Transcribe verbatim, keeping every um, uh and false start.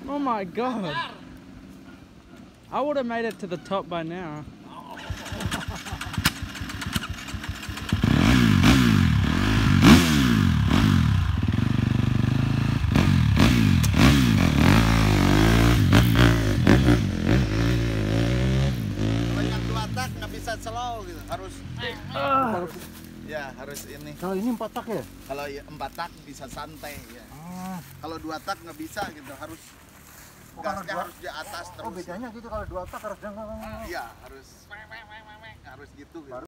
Oh my god. I would have made it to the top by now. Kalau yang dua tak nggak bisa slow gitu, harus Ah. ya harus ini. Kalau ini empat tak ya? Kalau ya, empat tak bisa santai ya. Ah. Kalau dua tak nggak bisa gitu, harus Oh, kalau gasnya dua- harus di atas Oh terus. bedanya gitu, kalau dua tak harus jangan. Iya, harus harus gitu. Gitu.